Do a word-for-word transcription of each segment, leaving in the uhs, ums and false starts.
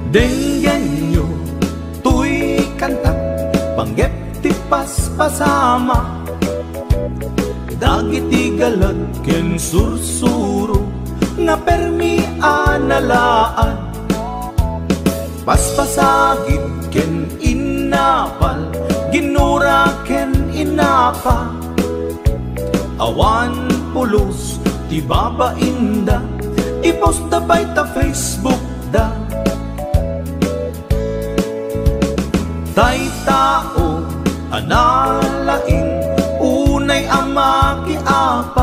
Denggenyo tuy kantak panggep ti paspasama dagiti galat ken sursuro nga permi analaan paspasagit ken inapal ginura ken inapa awan pulos ti babainda ipost da bay ta Facebook da tay tao analaing unay ama ki apa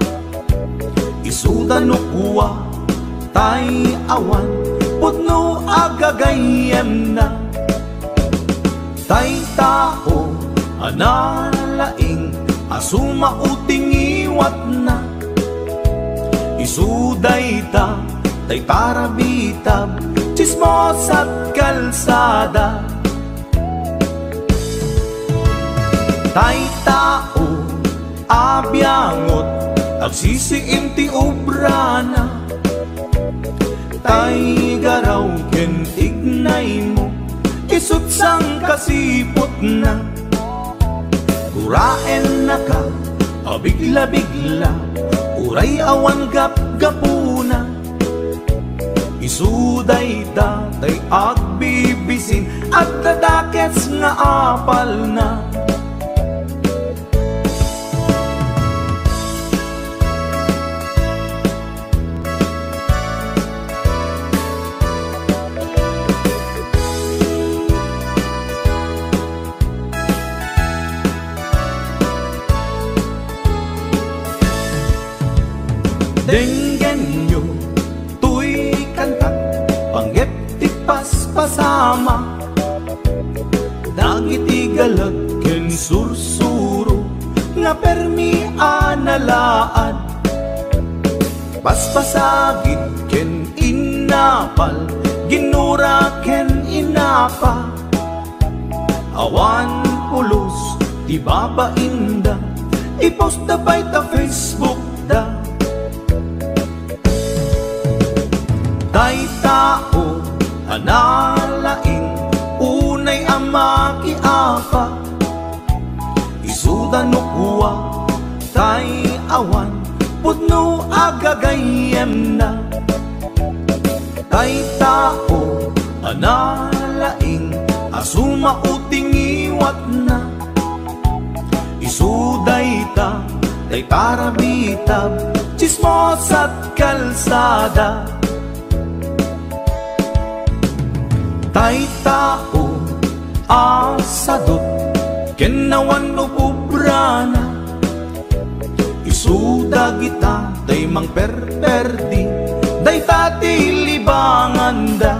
isuda no kuwa tay awan putno agagayem na tay tao analaing asuma uting iwat na isuday ta tay tarabitab chismos at kalsada tay tao abyangot agsisiim ti obrana tay garaw ken ignay mo isut sang kasipot na uraen na ka abigla-bigla uray awan gap-gapuna isuday da tay agbibisin at dadakets nga apal na Denggenyo tuy kantak panggep ti paspasama dagiti galat ken sursuro nga permi analaan paspasagit ken inapal ginura ken inapa awan pulos ti babainda ipost da bay ta Facebook da tay tao analaing unay ama ki apa isuda no kuwa tay awan putno agagayem na tay tao analaing asuma uting iwat na isuday ta tay tarabitab chismos at kalsada tay tao asadot kenawan no pubrana isuda kita tay mang perperdi day tati libanganda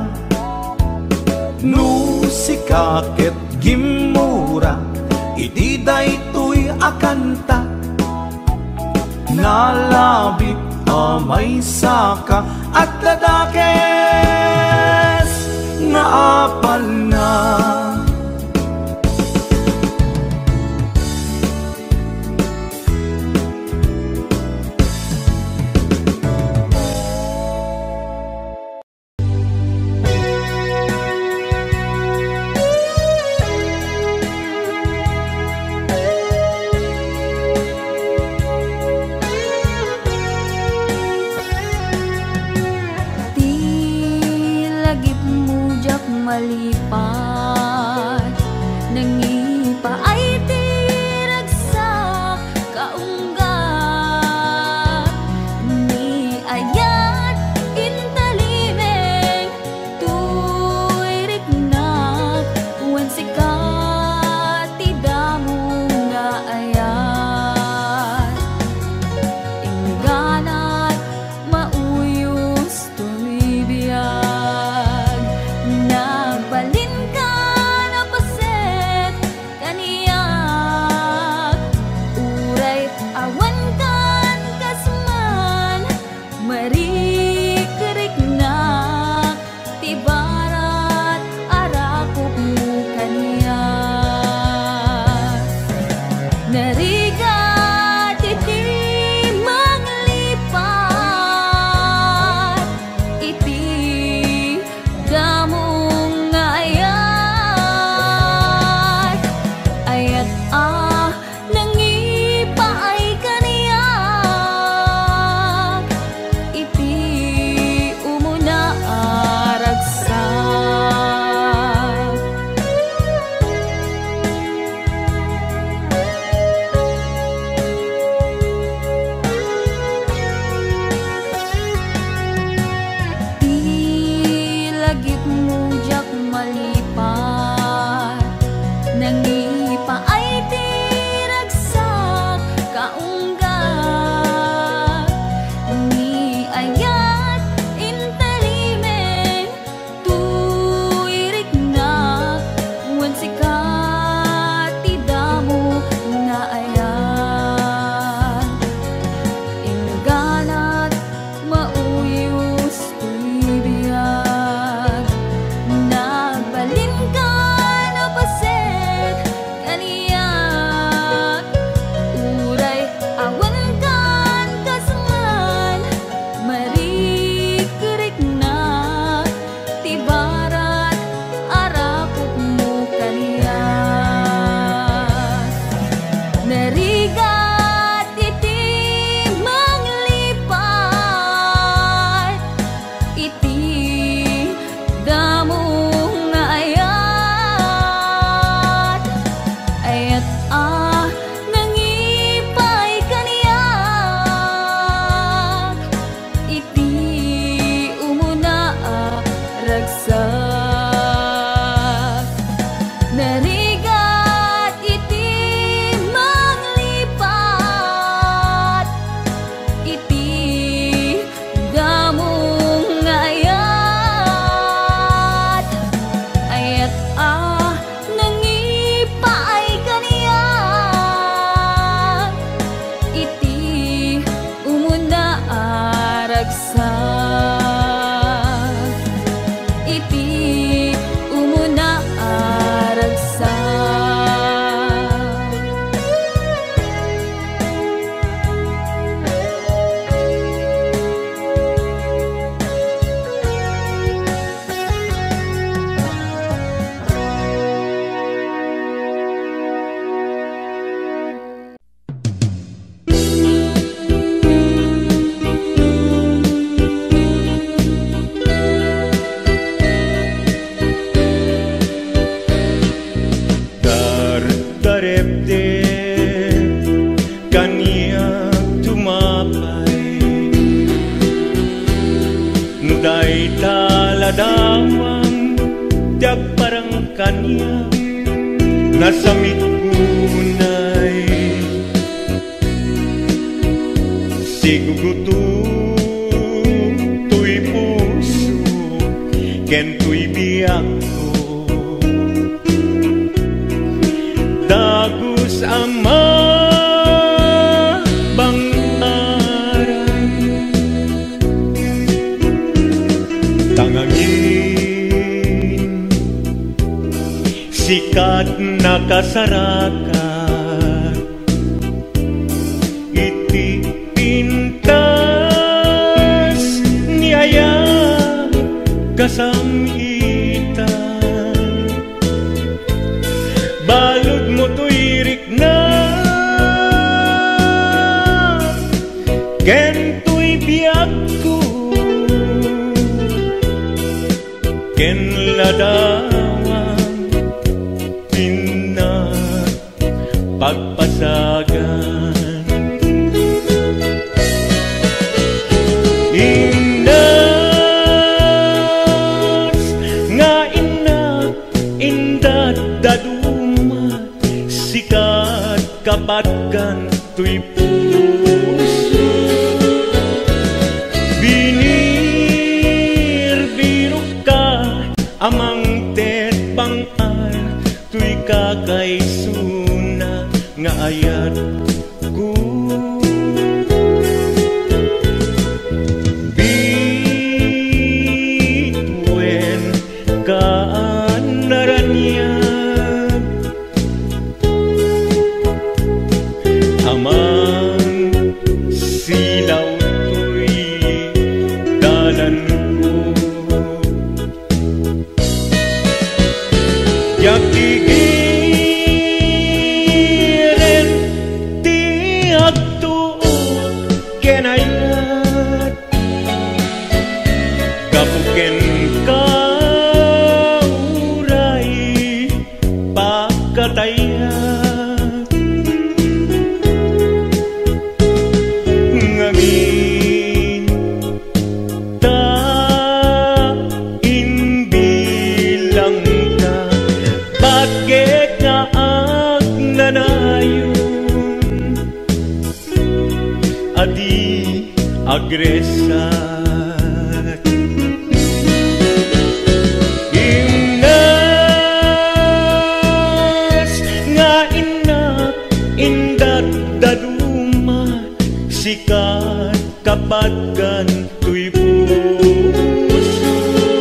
no sikaket gimura iti day tuy akanta nalabit amay saka at ladakes nga apal na malipat nangipa ay tiragsak kaunggat ni ayat intalibeng tuy riknak wen sikat tidamong nga ayat ingganat mauyos tuy biyag Kamu aragsak, iti umuna aragsak. Dardarepte kanya tumapay, nuday taladamang tiag parang kanya nasamit kunay, sigugutu tuy puso ken tuy biyak ko, dagus ama bangaran, tangangin sikat na kasarakan, iti pintas niyaya kasamitan, balod mo tuirik na ken tuy biyak ko, ken ladawang tina pagpasagan, inas nga inak indat daduma, sikat kapatkan tuy puso, binir birok ka amang tet bangar, tuy kakaysuna nga ayat ko, bitwen kaan naranyag, amang silaw tuy dalan ko, yakigiren ti agtuo ken ayat, kapuken ka uray pakatayat, ngamin ta inbilang ka, bakit nga agnanayon, adi agresat, imnas nga inak indat daduma, sikat kapatkan tuy puso,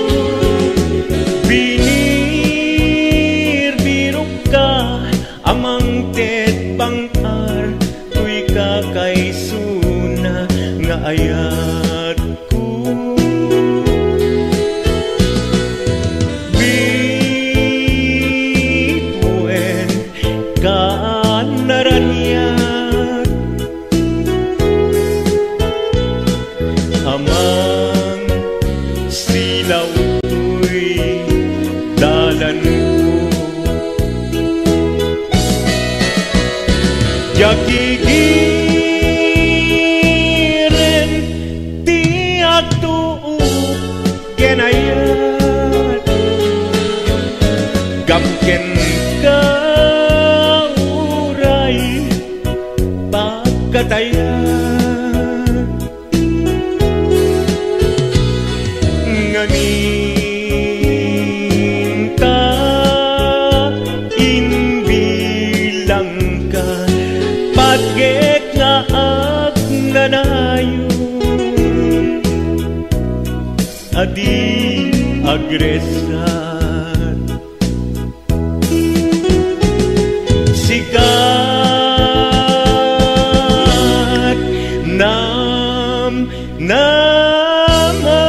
binir birok ka amang tet bangar, tuy kakaysuna nga ayat ko, bitwen kaan naranyag, amang silaw tuy dalan ko, yakigiren ti agtuo ken ayat, gamken ka uray pakatayat, ngamin ta inbilang ka, bakit nga agnanayon, adi agresar. Sikat nam naman.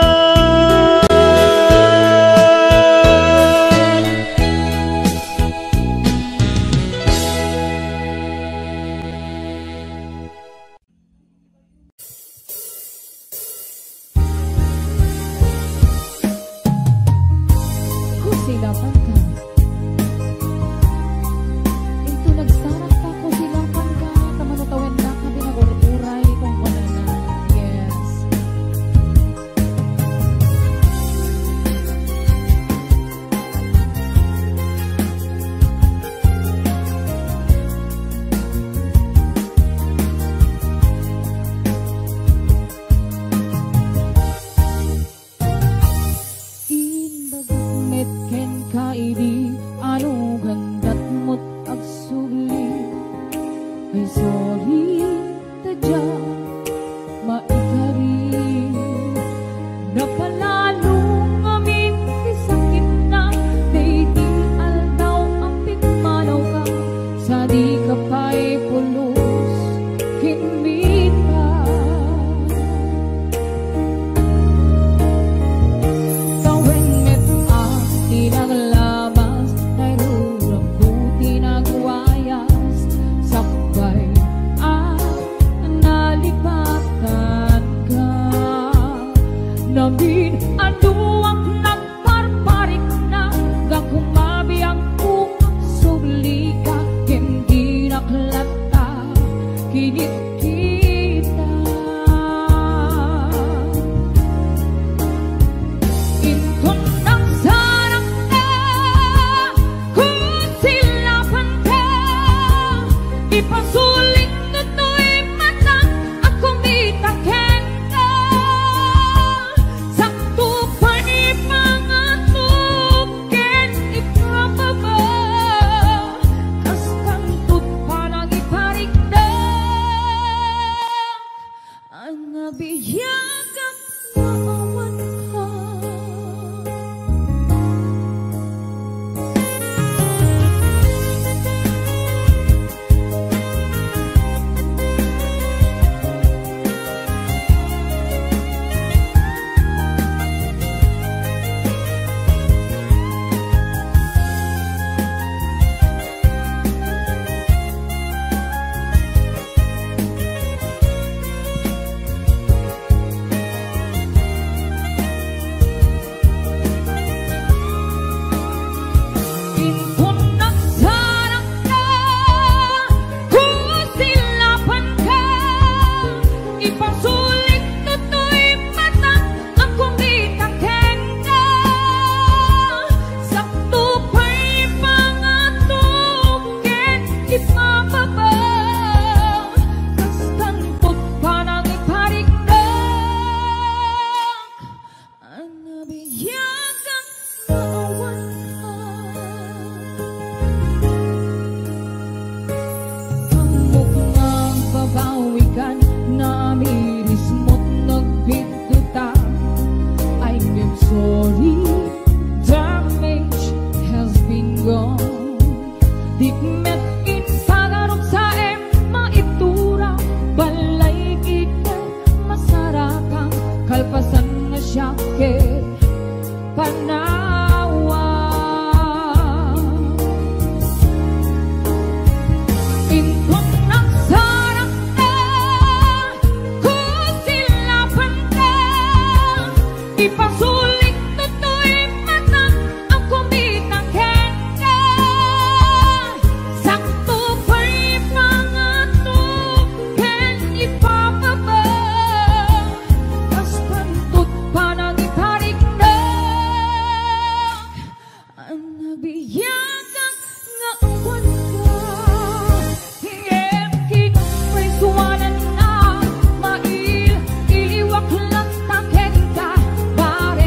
Kusilapan ka. Ito nagsarak pa kusilapan ka. Tamanutawin na kami nag-uray kung wala na. Yes. Inbagot ken kaidi anu gandat mot agsuli ay sorry tadya maikari napalalo ngamin isakit na dayti aldaw ang pitmanaw ka sa di ka pa'y pulos kinmita. Naglabas, nairurang buti nagwayas, sakbay at nalipatan ka. Namin aduwang nagparparik na, gakumabi ang ukang suli ka, hindi naklata, kinit kita. Inton ng sarang ipasulit na to'y mata at kumitaken ka. Sakto pa ipangatukin ipababa, kastantod pa nang iparigdag ang nabiyagang naawan ka. Inton nagsarang ka, kusilapan ka, ipasulit na to'y mata ang kumitaken ka. Sakto pa'y pangatukin ipababa, kastantod pa nang iparigdag ang nabiyagang naawan ka. Ang babawikan na amiris mo't nagbituta. I'm sorry, damage has been gone. Di met in pagarot sa em maitura, balay kita masarakang kalpasan na syakit panawa. Inton nagsarang ka, kusilapan ka, ipasulit na to'y mata ang kumitaken ka. Sakto pa'y pangatukin ipababa, kastantod pa nang iparigdag ang nabiyagang naawan ka. Hingem kinumrisuanan na mail iliwak lang taken ka, pare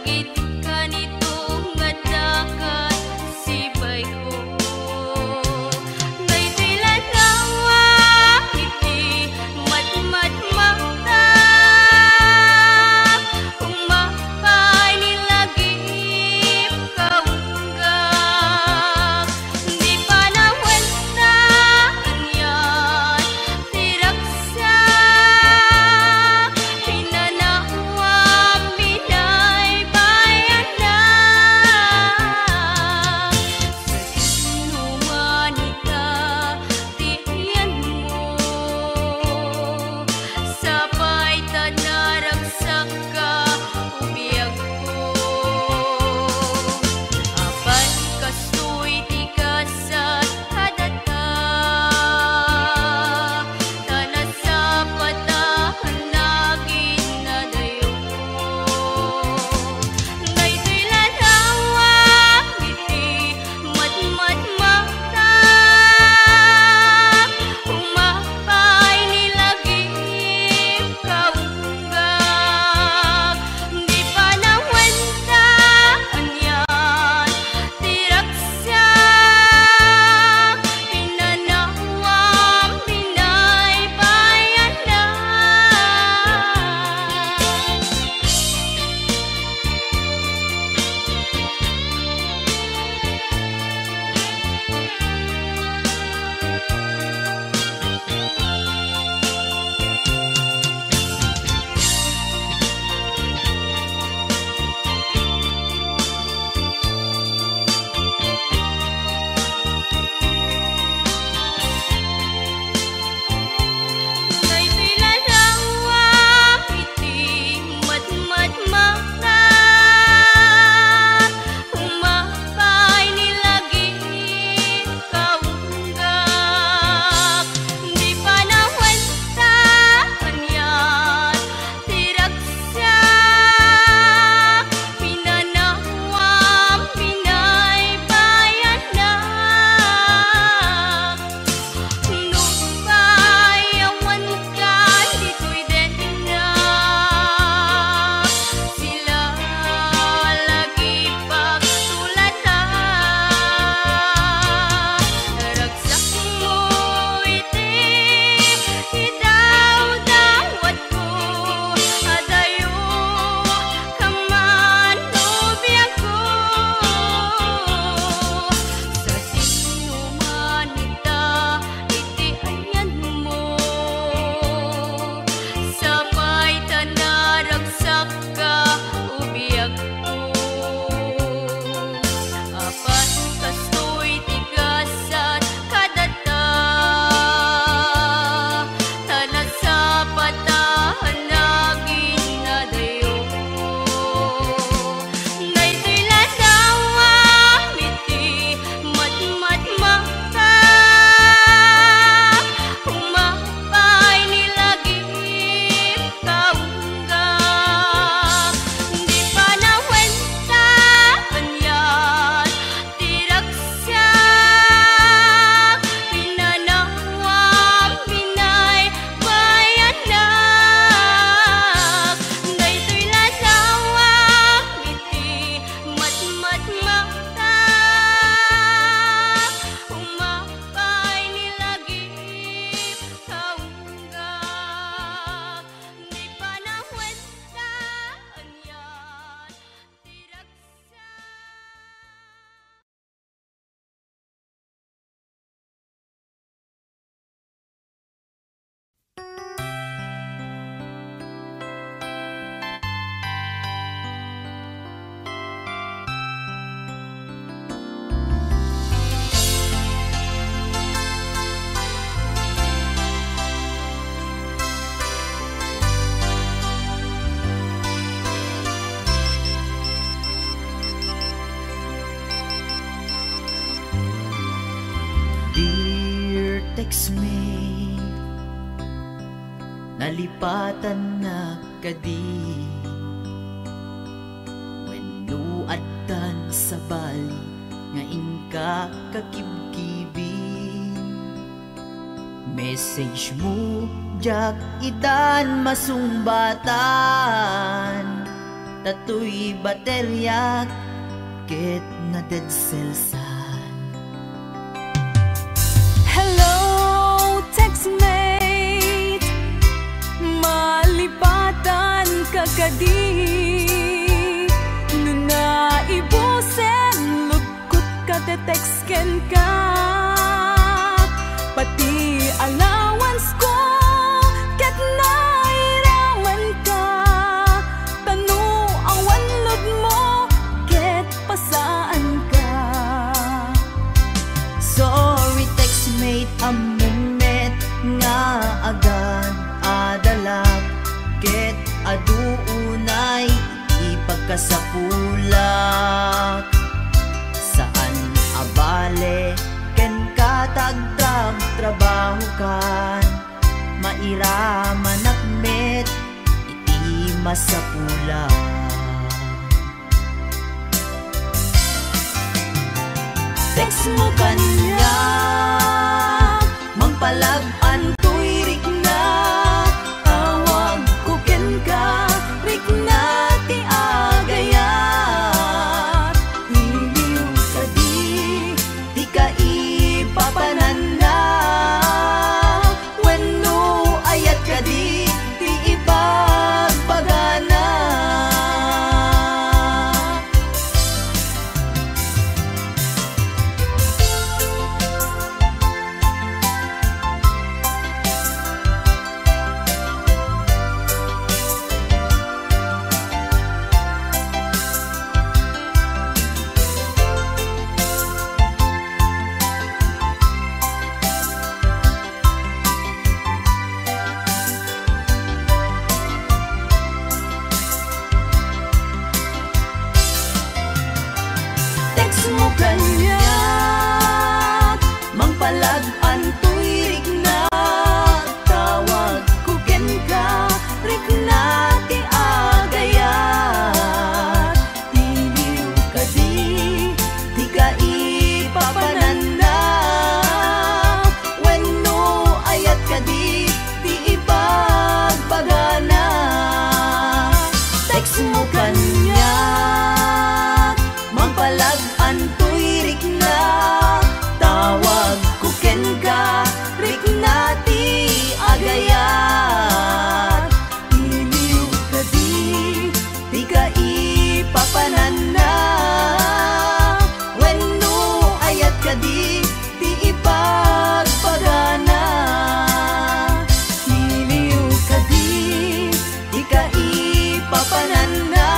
text me nalipatan na kadi wenno addan sa bali nga inka kakibkibin message mo jak itan masumbatan tatoy bateryak ket na dead celsan. Hello, textmate, malipatan ka kadi. Nuna ibusen, lukot ka te-textken ka. Pati allowance ko, ket nairaman ka. Tanu ang wanlod mo, ket pasaan ka. Sorry textmate, amumet nga agad adalag ket aduunay ipagkasapulak. Saan abale ken katagdrag trabaho kan mairaman akmet iti masapulak. Text mo kanya mangpalag-an to'y rik na. Tawag ko ken ka rik na ti agayat. Iliw ka di, di ka ipapanan na. Wenno ayat ka di, di ipagpagana. Text mo kanya mangpalag-an to'y rik na. Tawag ko ken ka rik na ti agayat. Iliw ka di, di ka ipapanan na. Wenno ayat ka di, di ipagpagana. Text mo kanya mangpalag-an to'y rik na. Tawag ko ken ka rik na ti agayat. Iliw ka di, di ka ipapanan na. Wenno ayat ka di, di ipagpagana. Iliw ka di, di ka ipapanan na.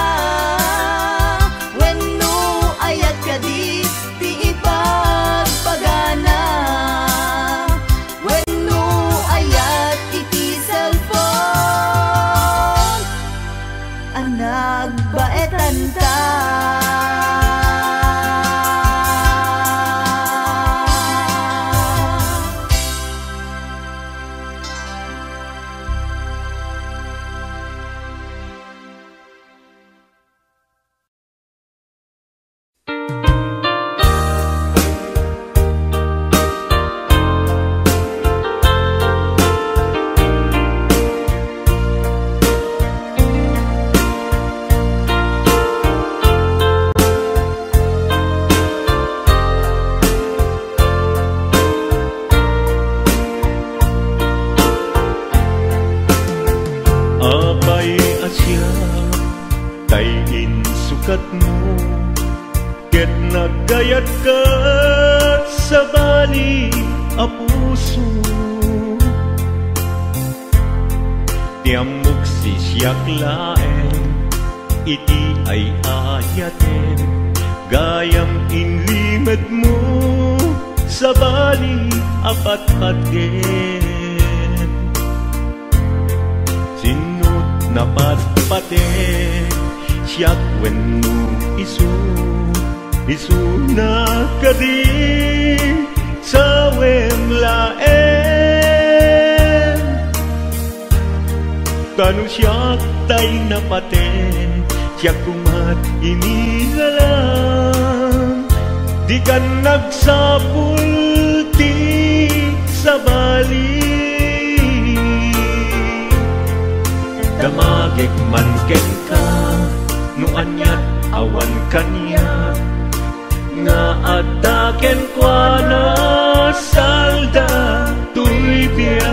Wenno ayat ka di, di ipagpagana. Wenno ayat iti cellphone, ang nagbaetan ta. Abay asya tayin sukat mo ket nagayat ka sa bali a puso. Tiamok si siyak laeng iti ay ayaten gayam inlimed mo sa bali apat-patgen. Napatpate siyak wenno isu isu na kadi sa wemlaen. Kanu siyak tay napate siyak kumat inilalang. Di ka nagsapul ti sa bali. Damagik man ken ka no anyat awan kanya nga ataken kwa na salda tuy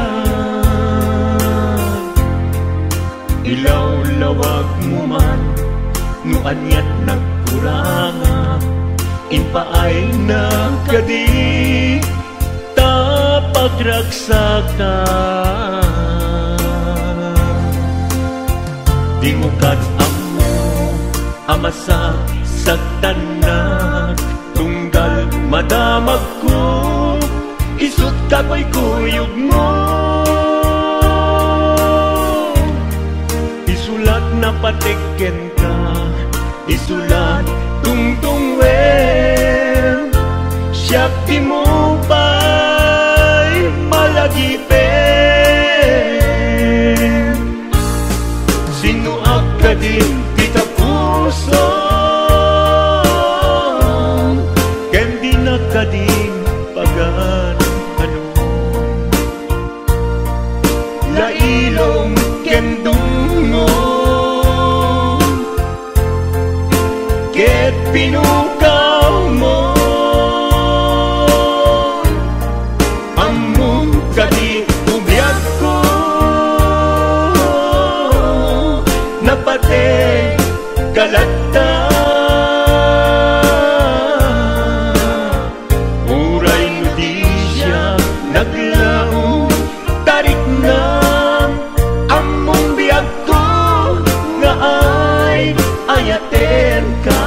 biyan ilaw lawag mo man no anyat nagkuranga inpaay na kadi ta pagragsakan di mo kad amo amasa sagtanan tunggal madamag ko isut kakoy kuyog mo isulat na patiken ka isulat tungtung wen siyak di mo pa'y malagipen sinuak ka din kita puso kendi na ka din pagan ano lailong kendungo ket pinukaw mo among kadi ubiyag ko napate kalata uray no di siya naglaong tarik na among biyag ko nga ay ayaten ka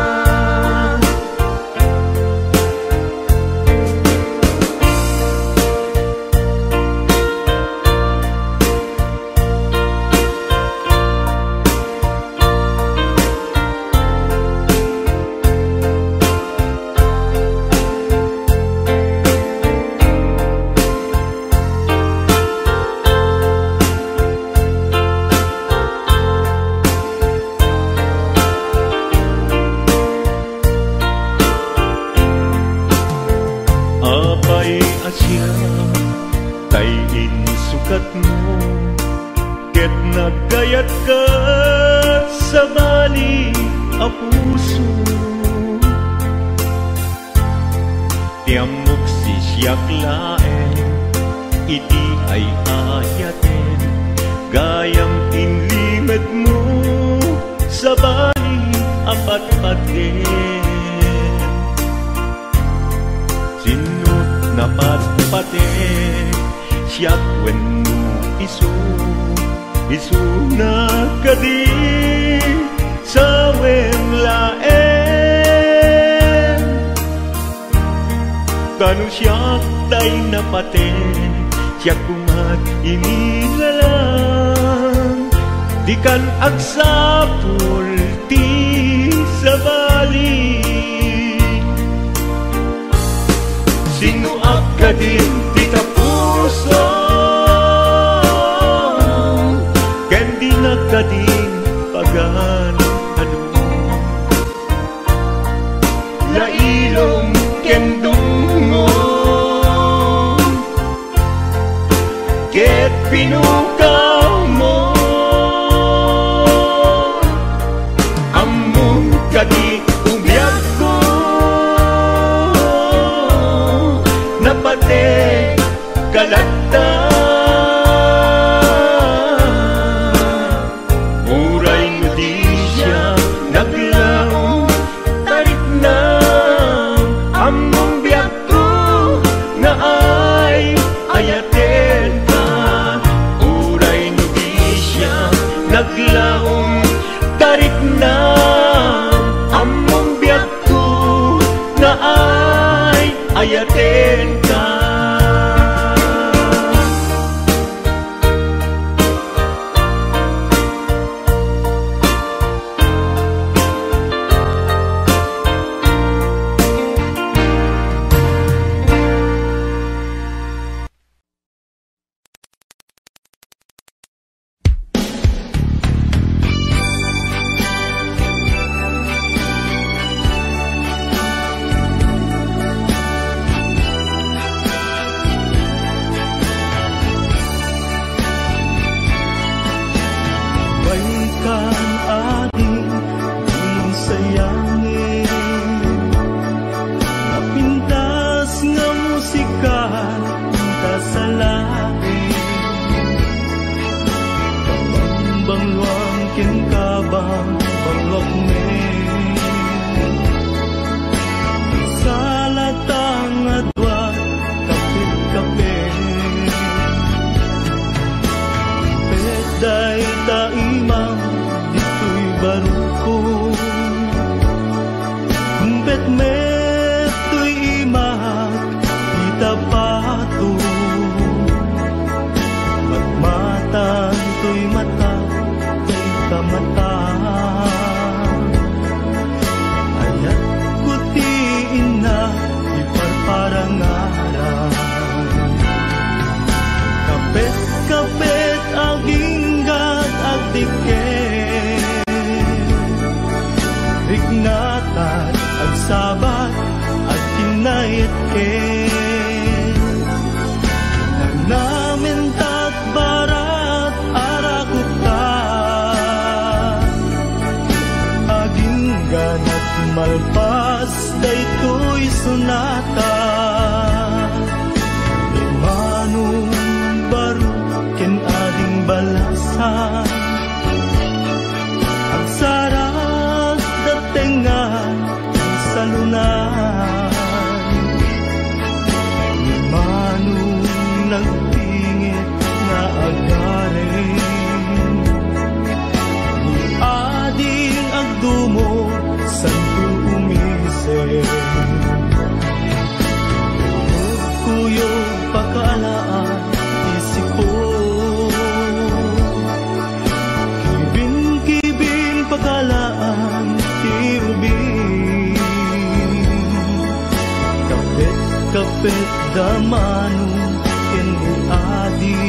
apay asya kay insukat mo ket nagkayat ka sa bali a puso tiamok si siyak laeng iti ay ayaten gayam inlimed mo sa bali apat-paten sinut napat-pate siyak wenno isu isu na kadi sa wen laen kanu siyak tay napaten siyak kumat inilalang di kan agsapul ti sa bali sinuak ka din tita puso kendi na ka din pagan ano lailong kendungo ket pinukaw mo among kadi ubiyag ko napate kalata uray no di siya naglaong tarik na among biyag ko na ay ayaten ka uray no di siya naglaong tarik na among biyag ko na ay ayaten ka Ayat kutiin na iparparangaran. Kapit-kapit aginggat at tiket, Rignatan at sabat at kinayet-ket, Nagnamintat barat arakuta, Aginggan at malpas daytoy sunata. Imanong baro ken ading balasan, ang sarap datengan sa lunan. Imanong nagpingit nga agarin, ni ading agdumo santo umisen. Kuyog pagkaalaan isip ko, kibin-kibin pagkalaan tiubin, kapit-kapit damanong kiniadi,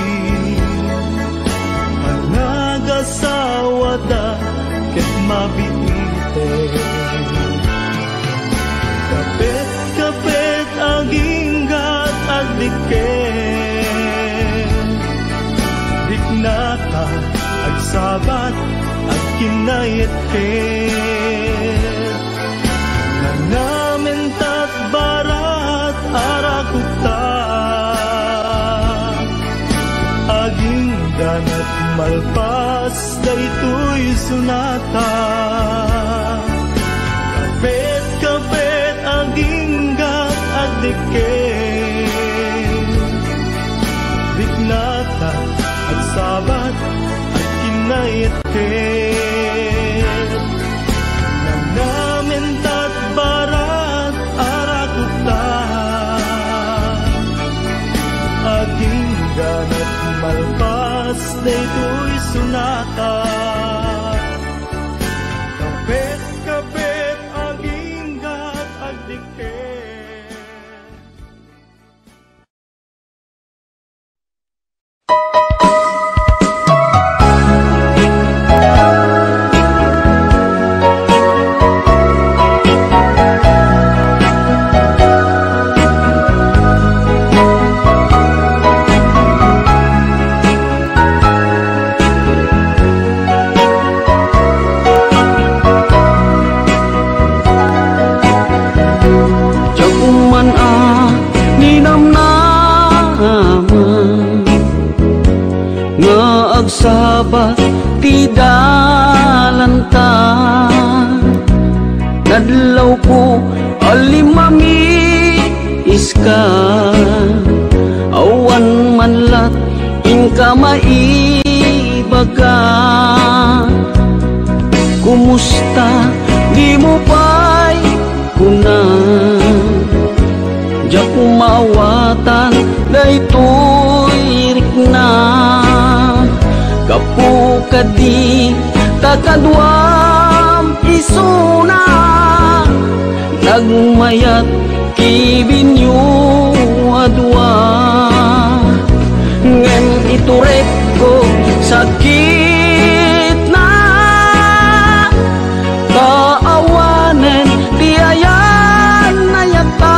managasawa da ket mabiite. Kapit-kapit aginggat at diket, Dignata ag sabat at kinayet-ket, Nanamintat barat arakuta, Aginggan at malpas daytoy sunata. Kapit-kapit aginggat at diket, Dignata at sabat at kinayet-ket, Nanamintat barat arakuta, Aginggan at malpas daytoy sunata. Kapit-kapit aginggat at diket. Sabat ti dalanta, nadlaw ko alimami iska, awan manlat inka maibaga. Kumusta di mo pa'y kunan, diya kumawatan daytoy rikna. Kapukadi takadwam isuna, nagmayat kibinyo adwa. Ngem iturek ko sakit na, kaawanen tiayan na yata.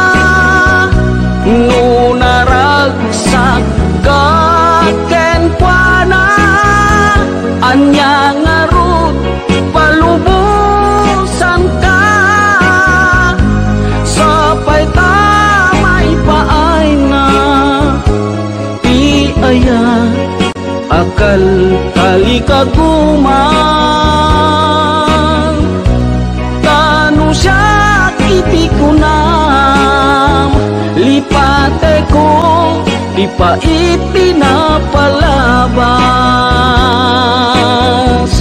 Nunaragsak kaken kuana, anya ngarut palubusan ka. Sapay tamay paay na ti aya, akal kali kaguman. Tanu siya ipikunam, lipate ko di pait pinapalabas.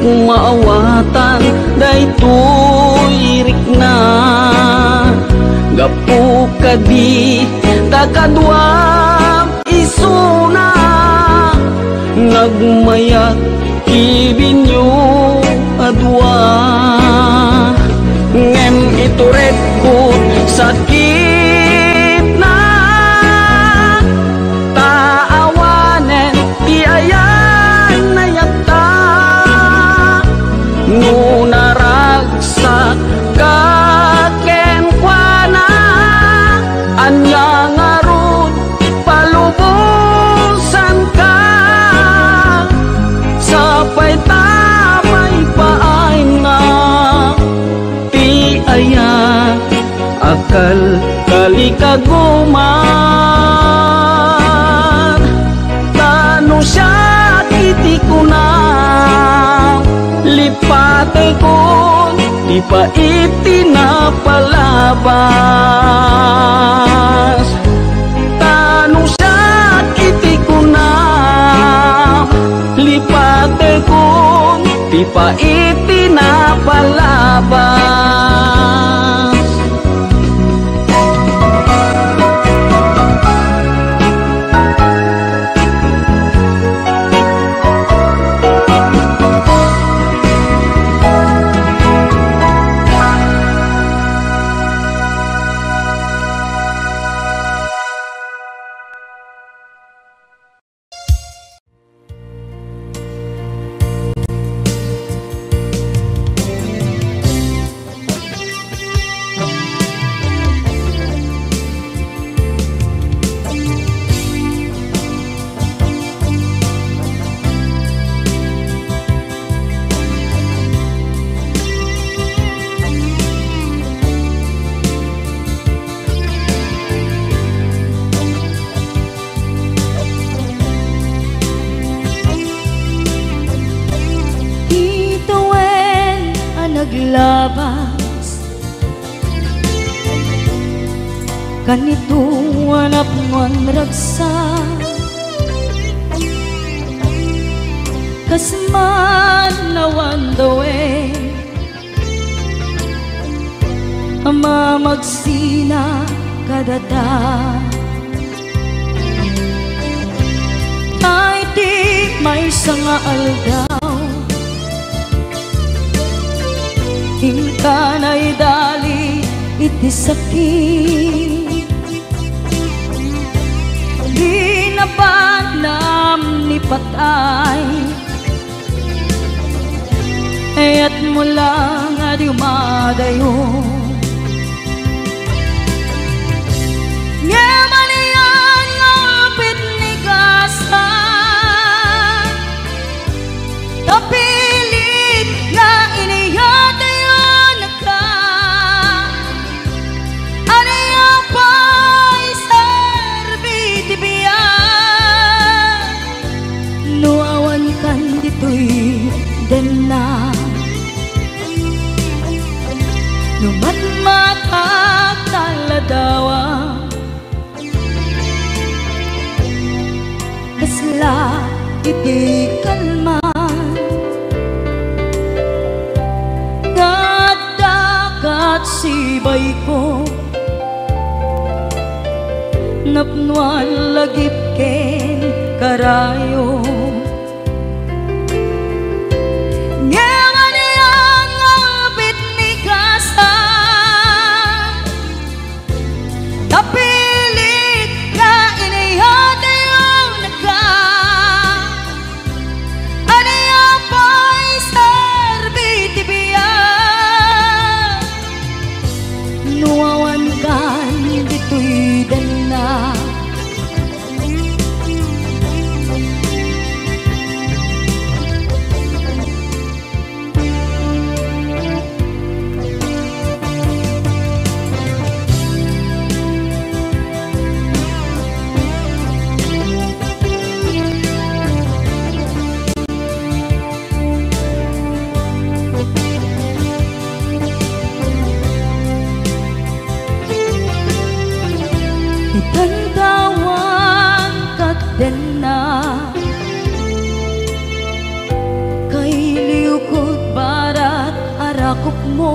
maawatan daytoy rikna gapu kadi takadwa isuna nagmayat kibinyo adwa ngem ituret ko sakit na taawanen ti ayan na yakta ngunaragsak kaken kuana anya ngarun palubusan ka sapay tamay paay nga ti aya akal kalikaguman tano siya kiti ko na lipate ko di pa itinapalabas tano siya kiti ko na lipate ko di pa itinapalabas. naglabas kanito anak mon ragsa kasman nawan dawe ama magsina kadata ay di may sanga aldaw hingka na'y dali iti sakit di napanam ni patay ayat mo lang at umadayo ngaman iyan ngapit ni kasa tapilit nga iniyat ayon ka aniya pa'y serbi tibiyan nuawan kan dito'y dena numatmatak taladawa kasla iti kalman dagat sibay ko napnuan lagip ken karayo tapilit na iniyat ayong nagka aniya pa'y serbi tibiyan nuawan kan dito'y dana sakop mo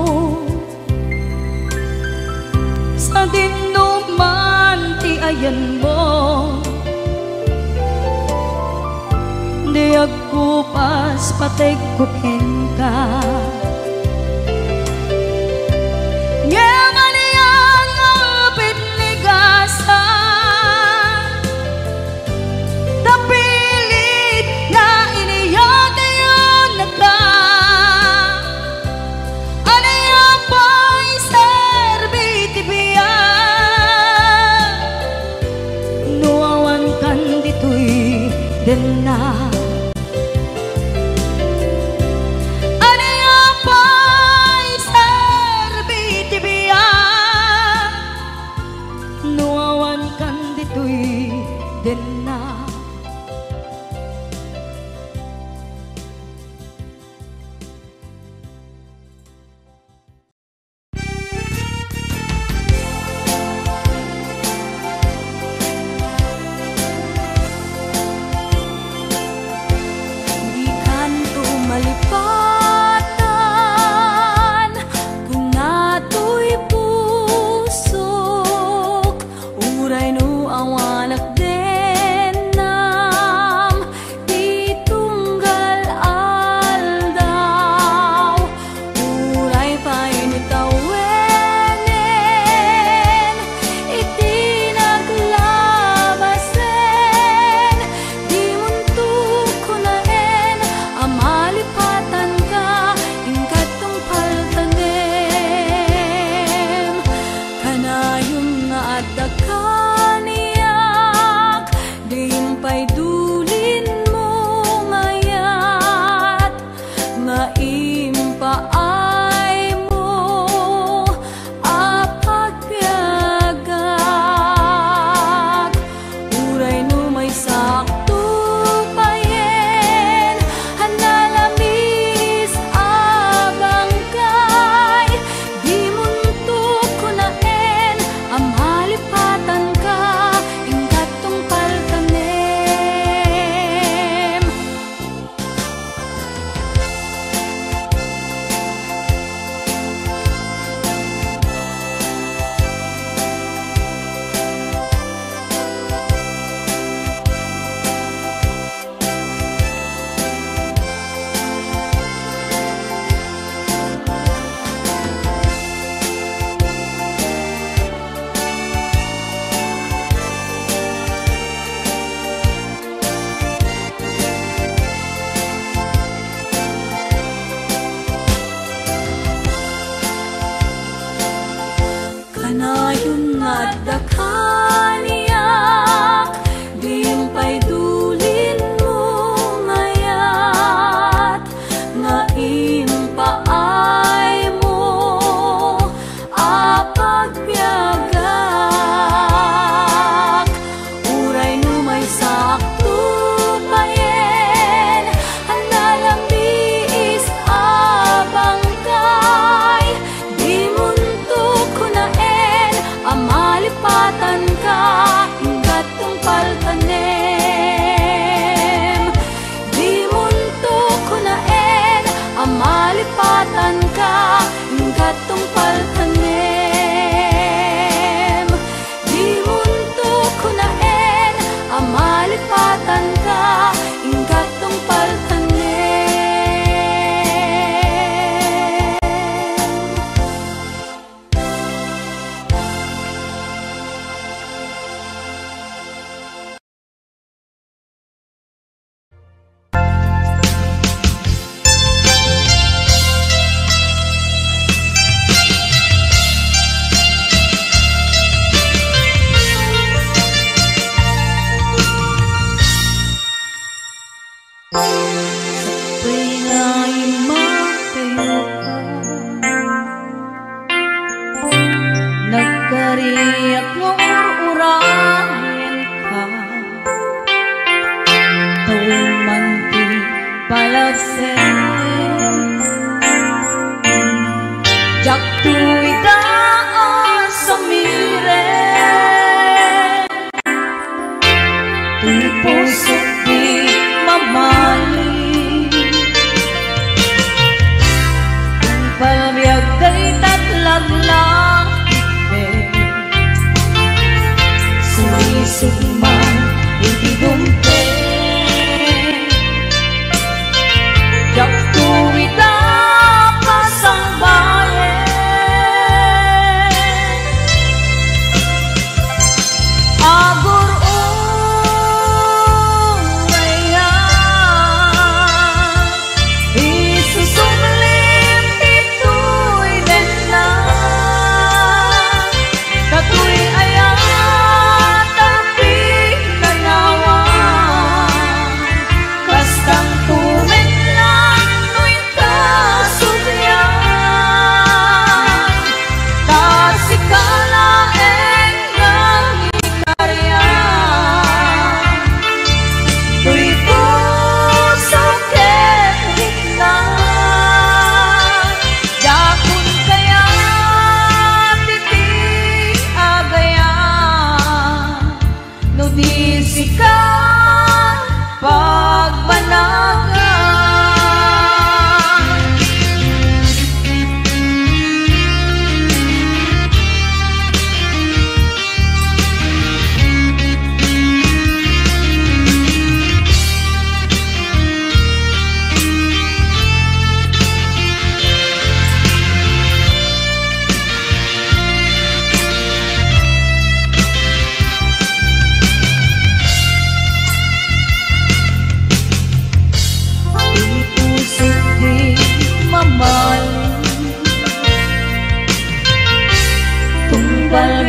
sa dinuman ti ayan mo. Di ako pas patay kukin ka. Yaman yang apit ni gasa, tapilit na iniyata yun nagka. Ano yung pa'y serbiti biya, nuawan kan dito'y din na. Palmi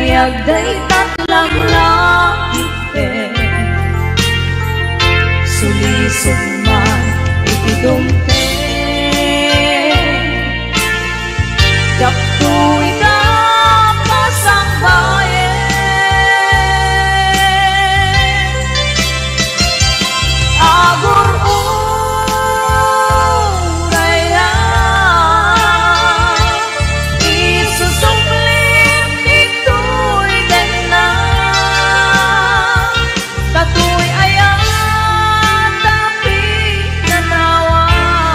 Yagday tatlang lakite sulisod man itidumpe Jaktu'y dapas ang bayan Agur uray na isusumlim ito'y ganda Katu'y ayan tapi nanawa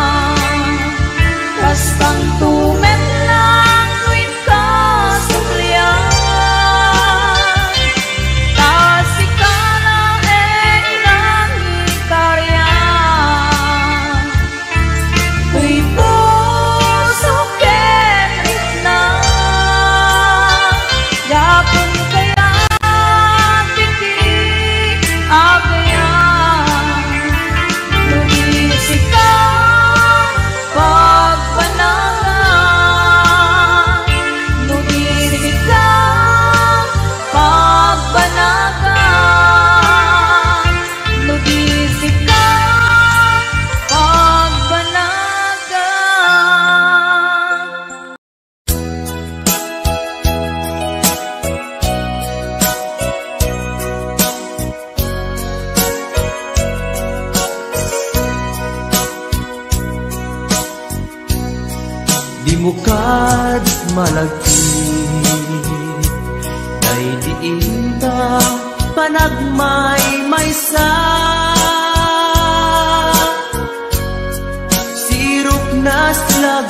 Kastang tumet lang tuwin ka sumlian Tasika na eh inang ikaryan Tuy puso kenit na Yakon kaya titi agayan Lumisik ka pagpanagan Lumisik ka pagpanagan Lumisik ka pagpanagan Di mo kad malagti Day diinta panagmay maysa Sirok na slag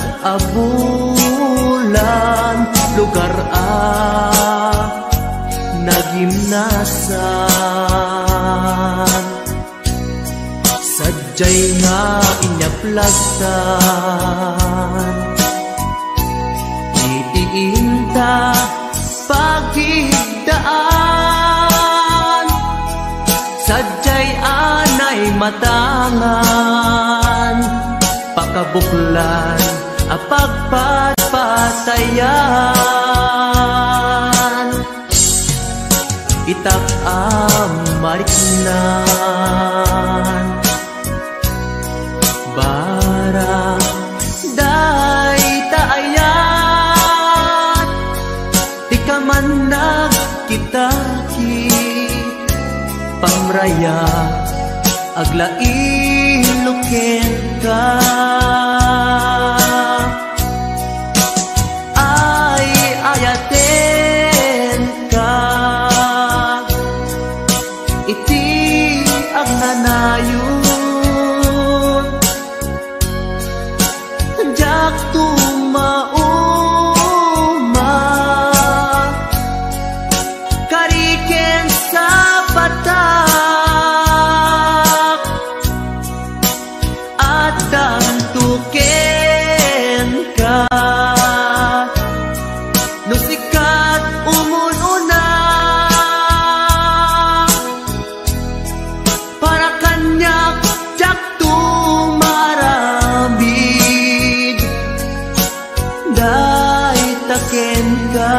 abulan Lugar a nagimnasan Sadyay nga inyaplagtan Itiinta pagigdaan Sadyay anay matangan Pakabuklan apagpatpatayan Itak amariknan Barang day taayan Di ka man nagkitaki Pamraya aglailukin ka Ay ayaten ka Iti agnanayon Jak tumauma Kariken sa patak At dantuken ka Nusikat umununa Para kanyak jak tumarabig Day taken ka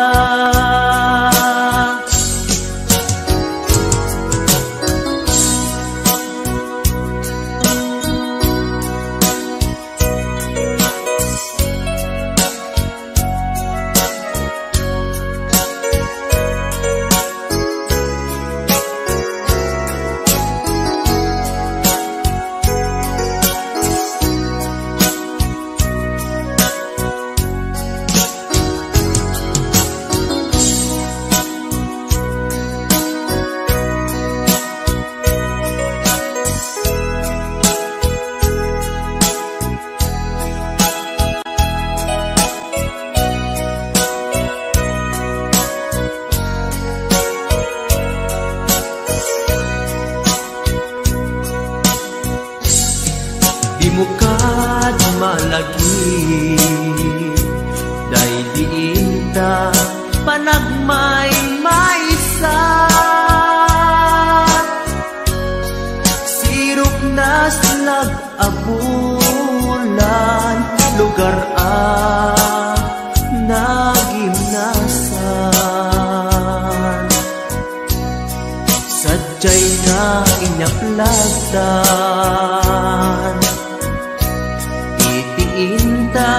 Di mo kad malagi Day diinta panagmay maysa Sirok na slag abulan Lugar a nagimnasan lagdan. Itiinta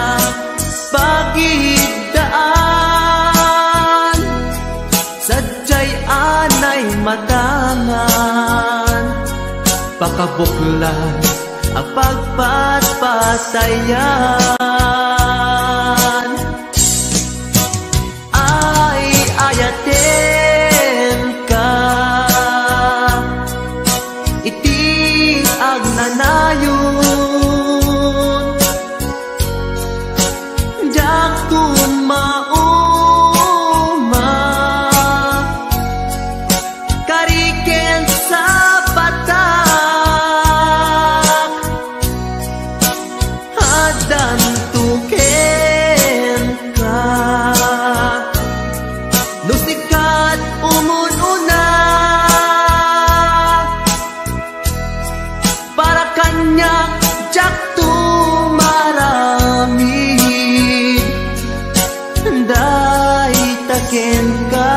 pagidaan, sadyay anay matangan, pakabuklan ang pagpatpatayan. Ay ayaten ka, iti agnanayon, jak kun mauma, kariken sa patak, hadan tuken ka, nusikat umununa, para kanya jak tumaramid, day taken ka,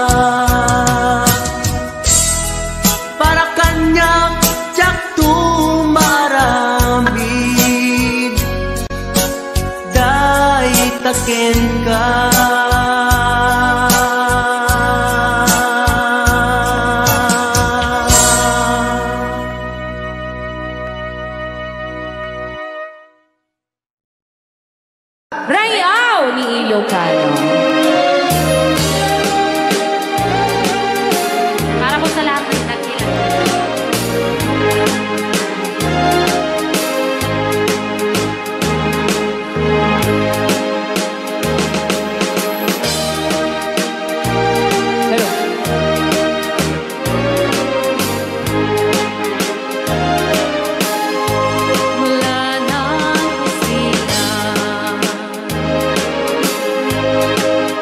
para kanya jak tumaramid, day taken ka. Rayaw ni Ilocano. Para po sa lahat ng nagkilala. Wala na sila,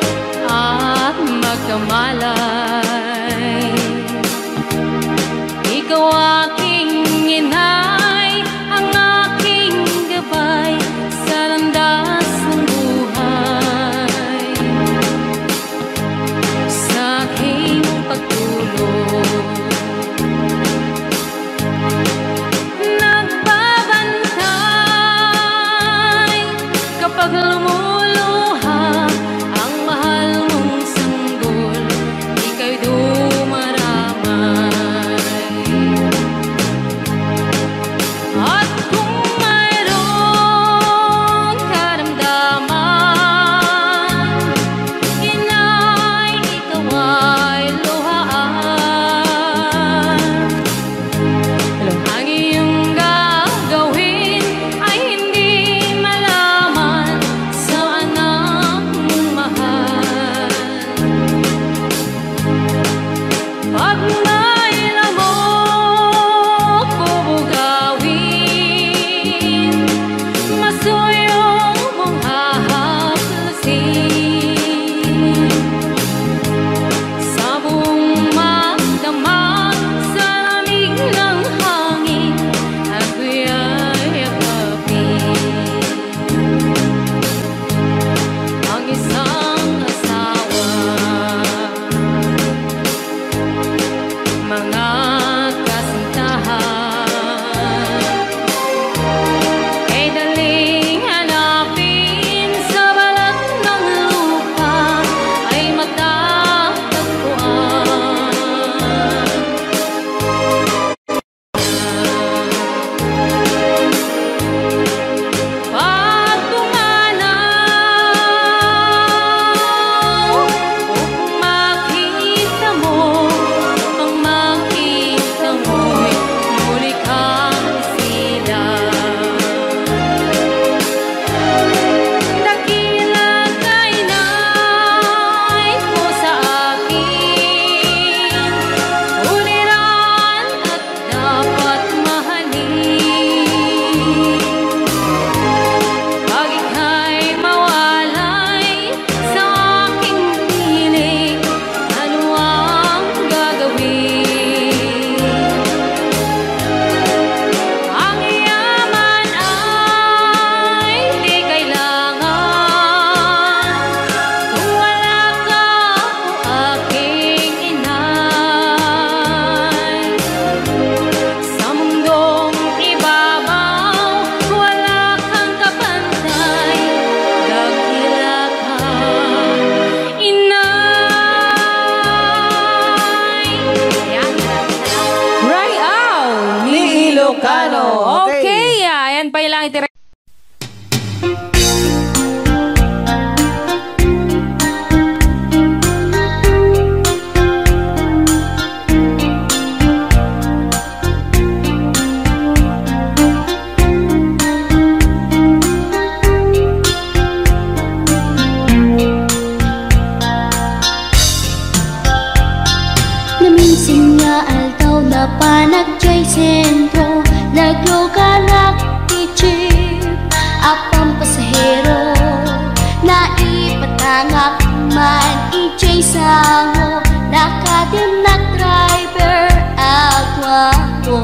Naminsan nga aldaw na panagjay sentro, naglugalak ti jeep, apang pasahero, naipatangak man ijay sango, nakadim na driver agwapo.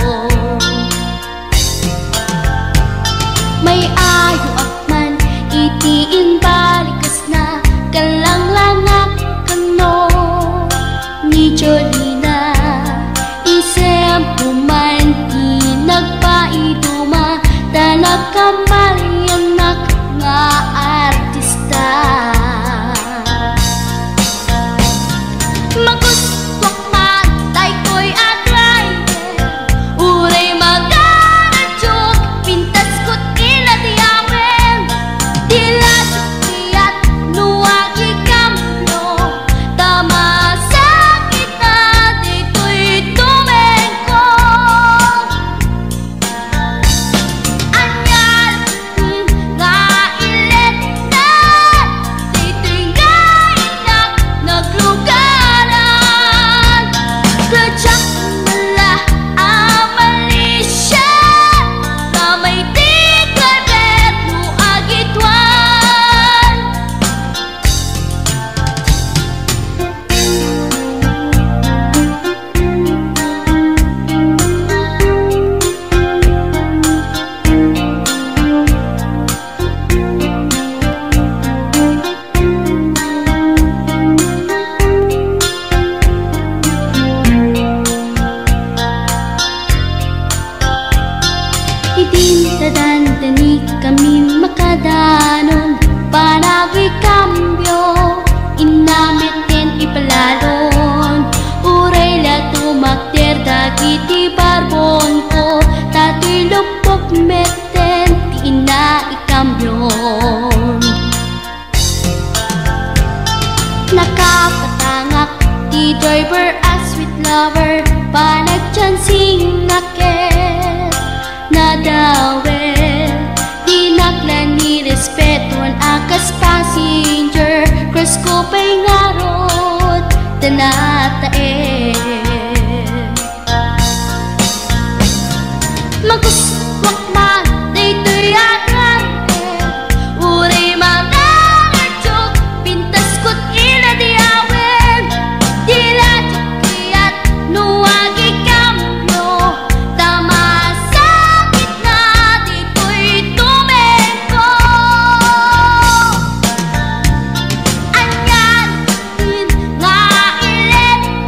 May ayo akman itiin balikas na kalanglangak kano ni Jolina, isem puman di nagpaiduma, talagkamalianak nga artista. Magustwak man tay ko'y agray, uray magaradyok, pintas ko't inadiyawen, tila sukiyat nuwagi kamno, tama sakit na dito'y tumengko. Anyal nga ilet na dito'y ngainak naglugaran, kadyak mala amalisya, kamay di karbet nuagitwan. Idintadandani kami makadanon, panagay kambyo, inamitin ipalalon, uray la tumakder dagiti barbon ko, tato'y lupok meten ti ina ikambyon. Nakapatangak ti driver as sweet lover, panagchansing naket nadawel, di naklan ni respetuan akas passenger, cross ko pa'y ngarot tanatae. Maguswak man dito'y agrante, uray magaradyok, pintas ko't inadiyawen, tila jukiyat nuwagi kamyo, tama sakit na dito'y tumengko. Anyan nga ilet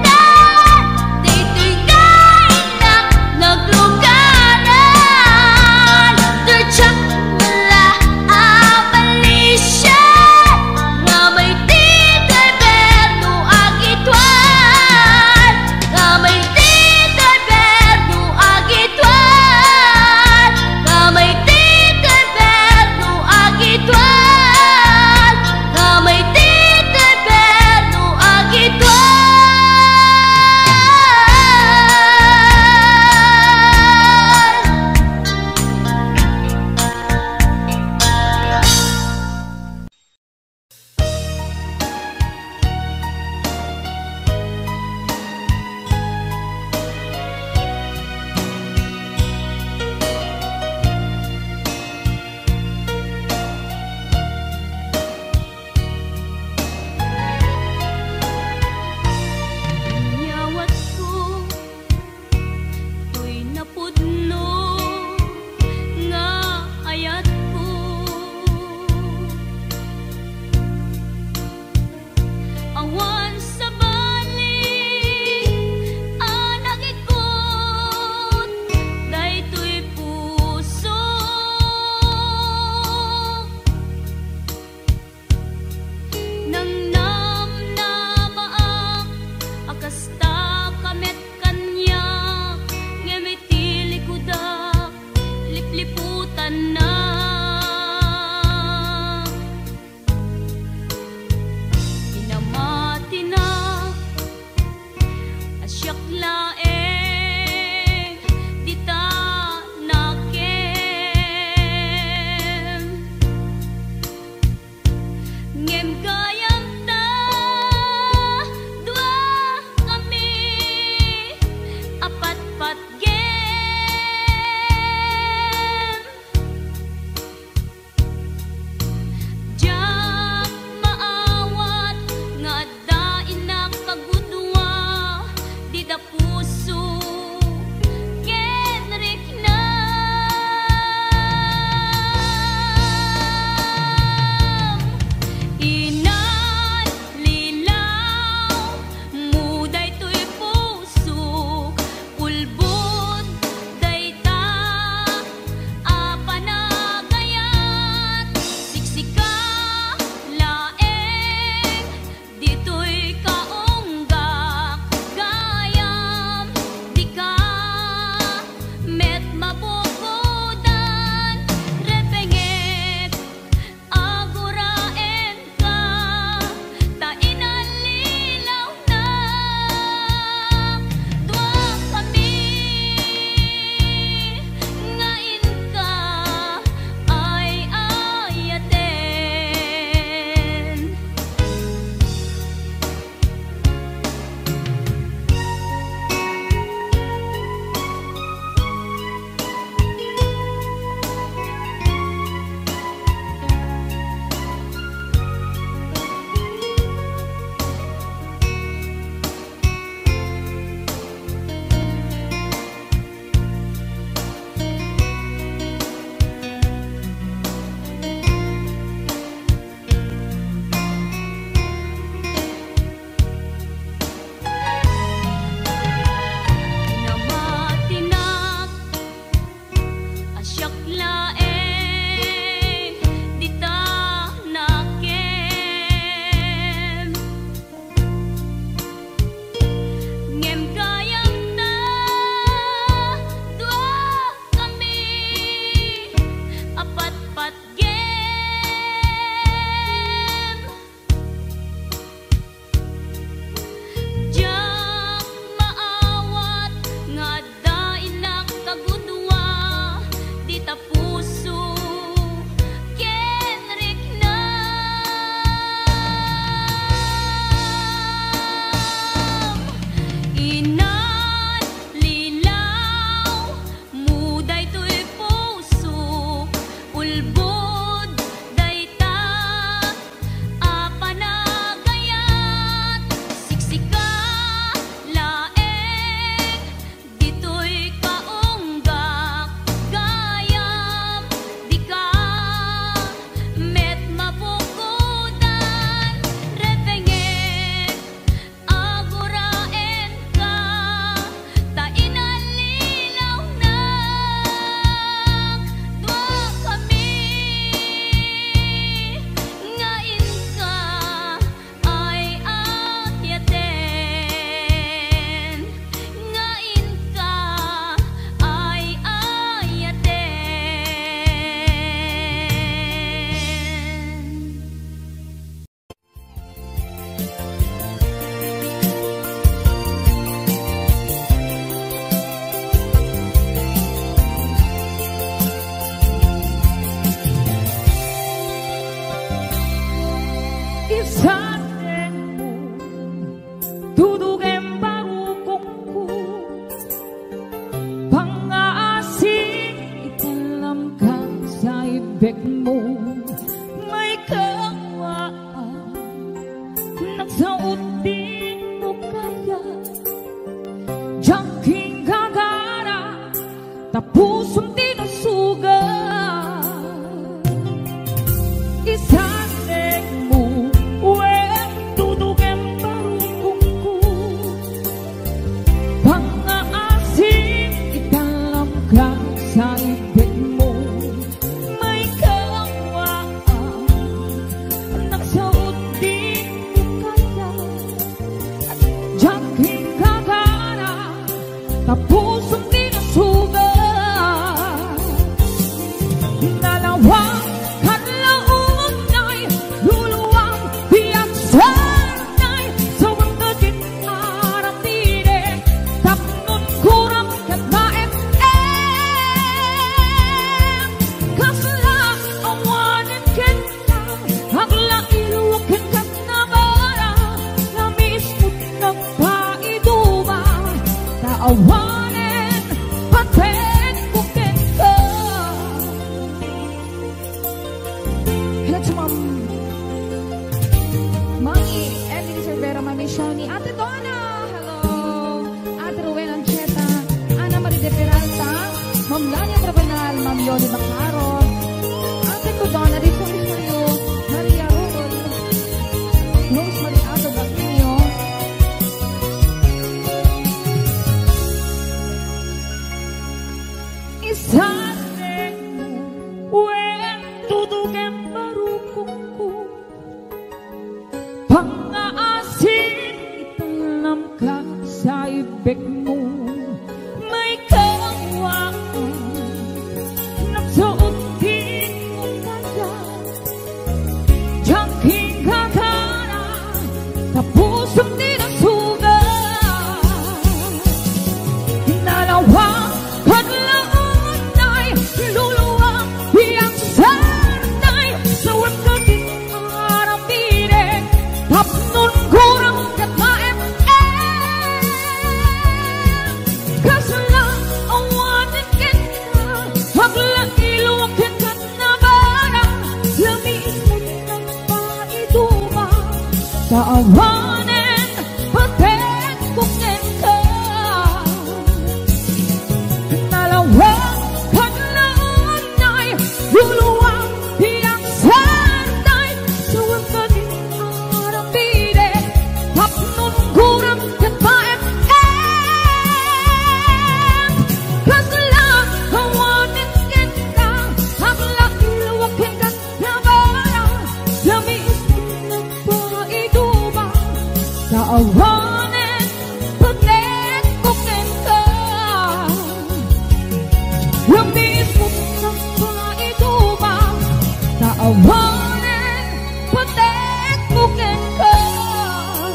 I wanna protect bukan kau.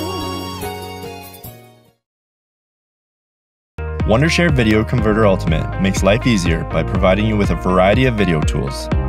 Wondershare Video Converter Ultimate makes life easier by providing you with a variety of video tools.